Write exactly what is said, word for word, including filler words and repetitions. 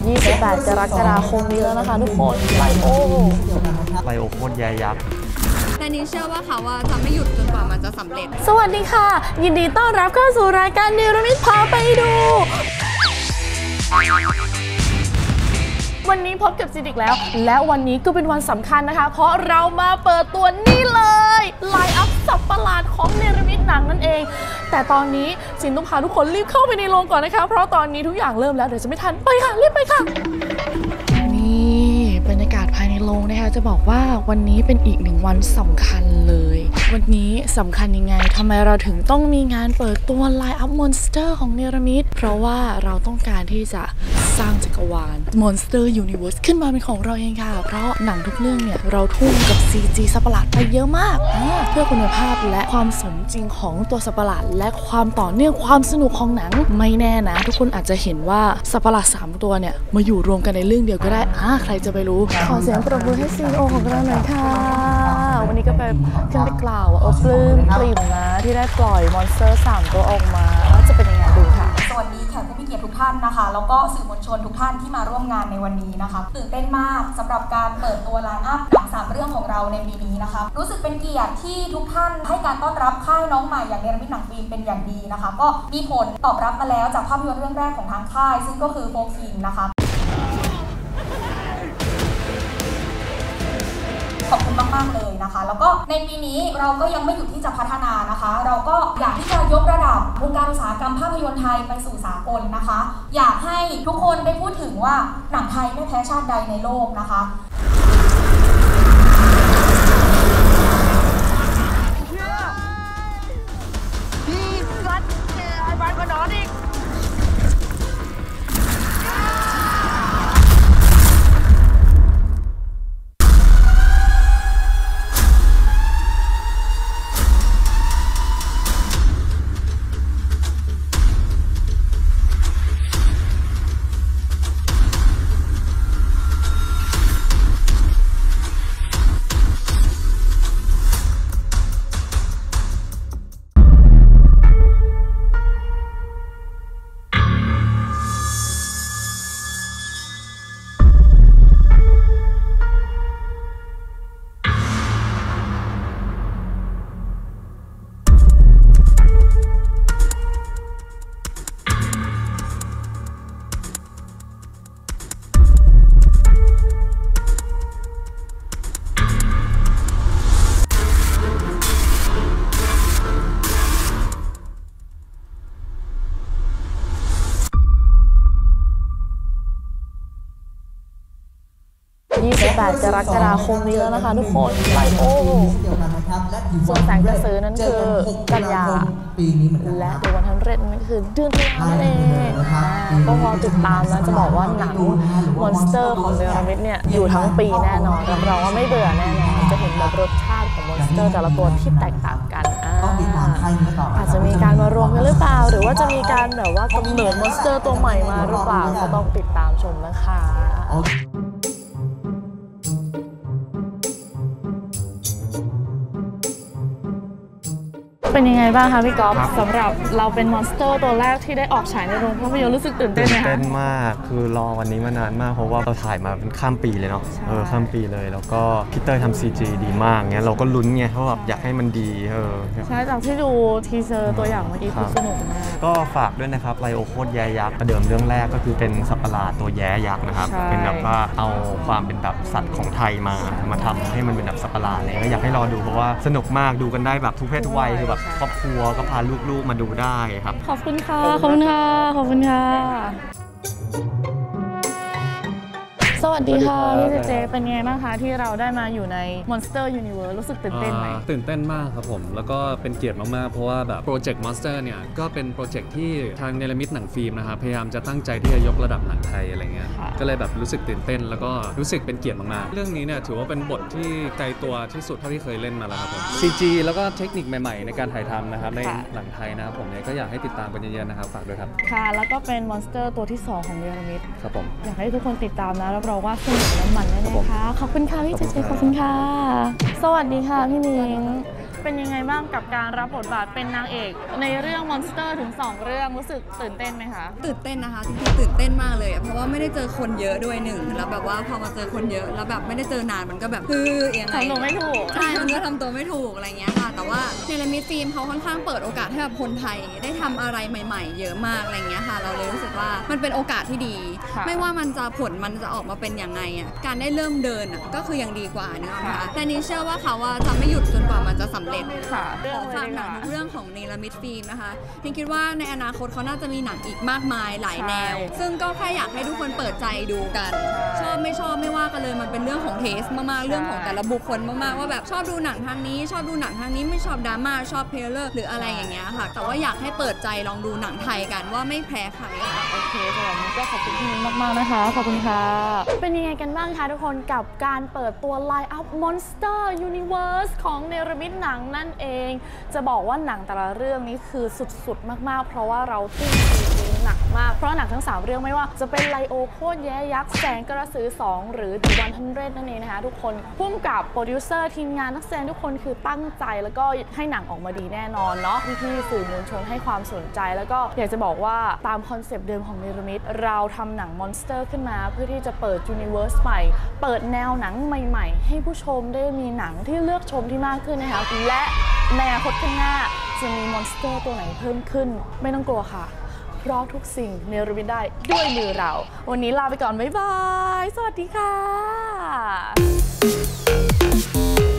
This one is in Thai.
ยี่สิบแปด กรกฎาคมนี้แล้วนะคะทุกคนไลโอไลโอโคตรแย่ยักษ์แต่นิ้งเชื่อว่าเขาว่าจะไม่หยุดจนกว่ามันจะสำเร็จสวัสดีค่ะยินดีต้อนรับเข้าสู่รายการเนรมิตพาไปดูวันนี้พบกับซินอีกแล้วและวันนี้ก็เป็นวันสำคัญนะคะเพราะเรามาเปิดตัวนี่เลยไลน์อัพสับประหลาดของเนรมิตหนังนั่นเองแต่ตอนนี้ซินต้องพาทุกคนรีบเข้าไปในโรงก่อนนะคะเพราะตอนนี้ทุกอย่างเริ่มแล้วเดี๋ยวจะไม่ทันไปค่ะรีบไปค่ะนี่บรรยากาศภายในโรงนะคะจะบอกว่าวันนี้เป็นอีกหนึ่งวันสำคัญเลยวันนี้สำคัญยังไงทำไมเราถึงต้องมีงานเปิดตัวไลน์อัพมอนสเตอร์ของเนรมิตเพราะว่าเราต้องการที่จะสร้างจักรวาล Monster Universe ขึ้นมาเป็นของเราเองค่ะเพราะหนังทุกเรื่องเนี่ยเราทุ่มกับ ซี จี สัตว์ประหลาดไปเยอะมากเพื่อคุณภาพและความสมจริงของตัวสัตว์ประหลาดและความต่อเนื่องความสนุกของหนังไม่แน่นะทุกคนอาจจะเห็นว่าสัตว์ประหลาดสามตัวเนี่ยมาอยู่รวมกันในเรื่องเดียวก็ได้อ่าใครจะไปรู้ขอเสียงปรบมือให้ ซี อี โอ ของเราหน่อยค่ะวันนี้ก็ไปขึ้นไปกล่าวว่าเออปลื้มปริ่มนะที่ได้ปล่อยมอนสเตอร์สามตัวออกมาจะเป็นยังไงดูค่ะสวัสดีแขกผู้มีเกียรติทุกท่านนะคะแล้วก็สื่อมวลชนทุกท่านที่มาร่วมงานในวันนี้นะคะตื่นเต้นมากสำหรับการเปิดตัวไลน์อัพหนังสามเรื่องของเราในปีนี้นะคะรู้สึกเป็นเกียรติที่ทุกท่านให้การต้อนรับค่ายน้องใหม่อย่างเนรมิตหนังฟิล์มเป็นอย่างดีนะคะก็มีผลตอบรับมาแล้วจากภาพยนตร์เรื่องแรกของทางค่ายซึ่งก็คือโฟคิงนะคะขอบคุณมากๆเลยนะคะแล้วก็ในปีนี้เราก็ยังไม่หยุดที่จะพัฒนานะคะเราก็อยากที่จะยกระดับวงการอุตสาหกรรมภาพยนตร์ไทยไปสู่สากลนะคะอยากให้ทุกคนได้พูดถึงว่าหนังไทยไม่แพ้ชาติใดในโลกนะคะยี่สิบแปด กรกฎาคมนี้แล้วนะคะทุกคนไลโอส่วนแสงกระสือนั้นคือกันยาและเดวันทันเรศนั่นคือเดือนตุลาคมเองก็รอติดตามนะจะบอกว่าหนังมอนสเตอร์ของเนรมิตเนี่ยอยู่ทั้งปีแน่นอนรับรองว่าไม่เบื่อแน่นอนจะเห็นแบบรสชาติของมอนสเตอร์แต่ละตัวที่แตกต่างกันอาจจะมีการมารวมกันหรือเปล่าหรือว่าจะมีการแบบว่ากำเนิดมอนสเตอร์ตัวใหม่มาหรือเปล่าก็ต้องติดตามชมนะคะเป็นยังไงบ้างคะพี่ก๊อฟสำหรับเราเป็นมอนสเตอร์ตัวแรกที่ได้ออกฉายในโรงภาพยนตร์รู้สึกตื่นเต้นไหมคะตื่นเต้นมากคือรอวันนี้มานานมากเพราะว่าเราถ่ายมาเป็นข้ามปีเลยเนาะเออข้ามปีเลยแล้วก็พี่เต้ยทำซีจีดีมากเงี้ยเราก็ลุ้นไงเพราะแบบอยากให้มันดีเออใช่จากที่ดูทีเซอร์ตัวอย่างเมื่อกี้คือสนุกมากก็ฝากด้วยนะครับไลโอโคตรแย่ยักษ์ประเดิมเรื่องแรกก็คือเป็นสัตว์ประหลาดตัวแย่ยักษ์นะครับเป็นแบบว่าเอาความเป็นแบบสัตว์ของไทยมามาทำให้มันเป็นแบบสัตว์ประหลาดเลยก็อยากให้รอดูเพราะว่าสนุกมากดูกันได้แบบทุกเพศทุกวัยคือแบบครอบครัวก็พาลูกๆมาดูได้ครับขอบคุณค่ะ ขอบคุณค่ะ ขอบคุณค่ะสวัสดีค่ะพี่เจเจเป็นไงบ้างคะที่เราได้มาอยู่ใน Monster Universe รู้สึกตื่นเต้นไหมตื่นเต้นมากครับผมแล้วก็เป็นเกียรติมากๆเพราะว่าแบบโปรเจกต์ Monster เนี่ยก็เป็นโปรเจกต์ที่ทางเนรมิตหนังฟิล์มนะครับพยายามจะตั้งใจที่จะยกระดับหนังไทยอะไรเงี้ยก็เลยแบบรู้สึกตื่นเต้นแล้วก็รู้สึกเป็นเกียรติมากๆเรื่องนี้เนี่ยถือว่าเป็นบทที่ไกลตัวที่สุดเท่าที่เคยเล่นมาแล้วครับผม ซี จี แล้วก็เทคนิคใหม่ๆในการถ่ายทำนะครับในหนังไทยนะครับผมเนี่ยก็อยากให้ติดตามกันเยอะๆนะครับฝากด้วยครับค่ะแล้วก็เป็น Monster ตัวที่สองของเนรมิตครับผมอยากให้ทุกคนติดตามนะรับรองว่าสนุกและมันแน่ๆค่ะขอบคุณค่ะพี่เจเจขอบคุณค่ะสวัสดีค่ะพี่นิ้งเป็นยังไงบ้างกับการรับบทบาทเป็นนางเอกในเรื่อง Monster ถึงสองเรื่องรู้สึกตื่นเต้นไหมคะตื่นเต้นนะคะจริงๆตื่นเต้นมากเลยเพราะว่าไม่ได้เจอคนเยอะด้วยหนึ่งแล้วแบบว่าพอมาเจอคนเยอะแล้วแบบไม่ได้เจอนานมันก็แบบคือยังไงทำตัวไม่ถูกใช่มันก็ทำตัวไม่ถูกอะไรเงี้ยค่ะแต่ว่าเนลมิตฟิล์มเขาค่อนข้างเปิดโอกาสให้แบบคนไทยได้ทำอะไรใหม่ๆเยอะมากอะไรเงี้ยค่ะเราเลยรู้สึกว่ามันเป็นโอกาสที่ดีไม่ว่ามันจะผลมันจะออกมาเป็นยังไงอ่ะการได้เริ่มเดินอ่ะก็คือยังดีกว่าเนอะค่ะแต่นี่เชื่อว่าเขาว่าจะไม่หยุดจนกว่ามันจะสำเร็จค่ะขอฝากหนังเรื่องของเนลมิตฟิล์มนะคะนี่คิดว่าในอนาคตเขาน่าจะมีหนังอีกมากมายหลายแนวซึ่งก็แค่อยากให้ทุกคนเปิดใจดูกันชอบไม่ชอบไม่ว่ากันเลยมันเป็นเรื่องของเทสมากๆเรื่องของแต่ละบุคคลมากๆว่าแบบชอบดูหนังทางนี้ชอบดูหนังทางนี้ไม่ชอบดราม่าชอบเพลเลอร์หรืออะไรอย่างเงี้ยค่ะแต่ว่าอยากให้เปิดใจลองดูหนังไทยกันว่าไม่แพ้ใครค่ะโอเคสำหรับนี้ก็ขอบคุณพี่มิ้นมากๆนะคะขอบคุณค่ะเป็นยังไงกันบ้างคะทุกคนกับการเปิดตัว Line Up Monster Universe ของเนรมิตหนังนั่นเองจะบอกว่าหนังแต่ละเรื่องนี้คือสุดๆมากๆเพราะว่าเราทุ่มทีหนักมากเพราะหนังทั้งสามเรื่องไม่ว่าจะเป็นไลโอโคตรแย่ยักษ์แสงกระสือสองหรือ The หนึ่งร้อยนั่นเองนะคะทุกคนพุ่มกับโปรดิวเซอร์ทีมงานนักแสดงทุกคนคือตั้งใจแล้วก็ให้หนังออกมาดีแน่นอนเนาะพี่ๆสื่อมวลชนให้ความสนใจแล้วก็อยากจะบอกว่าตามคอนเซปต์เดิมของเนรมิตเราทำหนังมอนสเตอร์ขึ้นมาเพื่อที่จะเปิดยูนิเวอร์สใหม่เปิดแนวหนังใหม่ๆให้ผู้ชมได้มีหนังที่เลือกชมที่มากขึ้นนะคะและในอนาคตข้างหน้าจะมีมอนสเตอร์ตัวไหนเพิ่มขึ้นไม่ต้องกลัวค่ะเพราะทุกสิ่งเนรมิตได้ด้วยมือเราวันนี้ลาไปก่อนบ๊ายบายสวัสดีค่ะ